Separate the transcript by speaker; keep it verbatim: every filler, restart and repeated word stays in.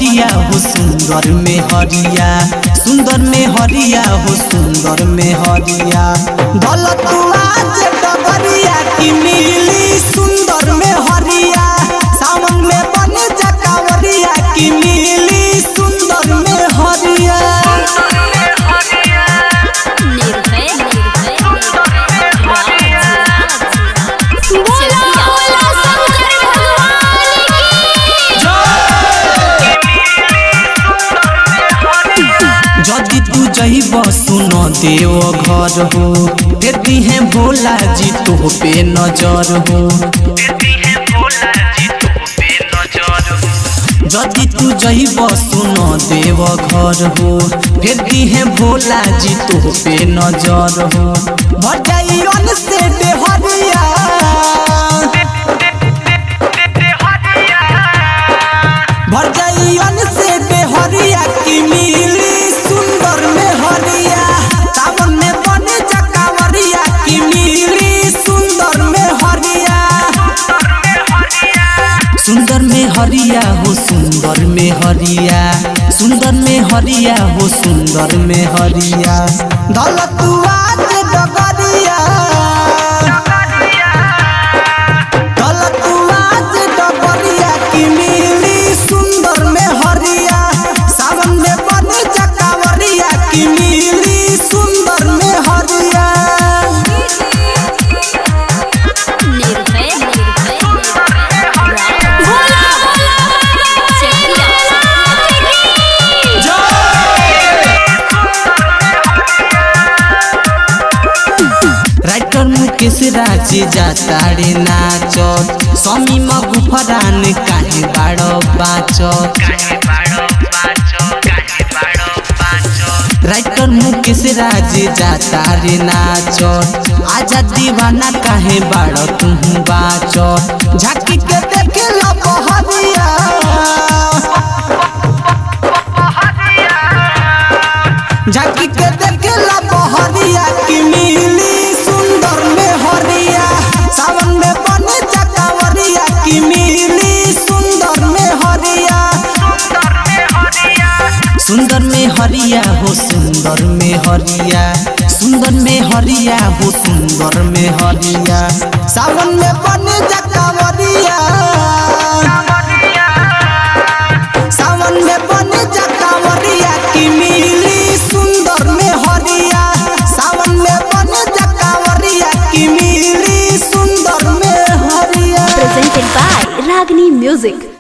Speaker 1: हरिया हो सुंदर में हरिया, सुंदर में हरिया हो सुंदर में हरिया। दौलतुआ जे डगरिया की मिली सुंदर में हरिया, सावन में बने जकावरिया की मिली सुंदर में हरिया। जदि तू जइब सुन देव घर हो, देती है भोला जी तो पे नजर हो। जदि तू जइब सुन देव घर हो, देती है भोला जी तो पे नजर हो। भर जाई अन से देहरिया, भर जाई अन से देहरिया की मिली सुंदर में हरिया, सावन में बने जकावरिया की मिली सुंदर में हरिया। सुंदर में हरिया हो सुंदर में हरिया, सुंदर में हरिया हो सुंदर में हरिया। दौलतुआ जे डगरिया, दौलतुआ जे डगरिया की मिली सुंदर में हरिया, सावन में बने जकावरिया की मिली सुंदर में हरिया। राइटर मुकेश राज जाता रे नाचत, समी मगुफरान काहे बाड़ो बाचत। राइटर मुकेश राज जाता रे नाचत, आजा दीवाना काहे बाड़ो तू बाचत। झाकी के देखे लो बहरिया, झाकी के देखे लो बहरिया की मिली सुंदर में हरिया, सावन में बने जकावरिया की मिली सुंदर में हरिया। सुंदर में हरिया हो सुंदर में हरिया, सुंदर में हरिया हो सुंदर में हरिया। सावन में बने जकावरिया, सावन में बने जकावरिया की मिली सुंदर में हरिया, सावन में बने जकावरिया की मिली सुंदर में हरिया।
Speaker 2: Presented by Ragini Music।